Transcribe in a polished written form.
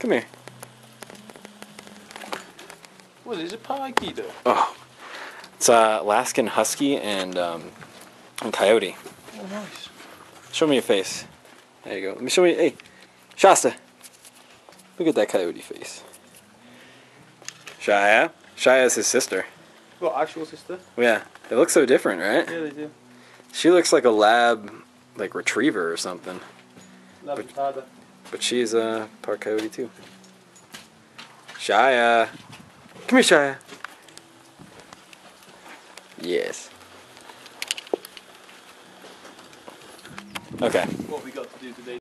Come here. What is it, pikey though? Oh, it's Alaskan Husky and Coyote. Oh, nice. Show me your face. There you go. Let me show you. Hey, Shasta. Look at that coyote face. Shaya. Shaya is his sister. What, actual sister? Yeah. They look so different, right? Yeah, they do. She looks like a lab, like retriever or something. Labratada. But she's a part coyote too. Shaya. Come here, Shaya. Yes. Okay. What we got to do today?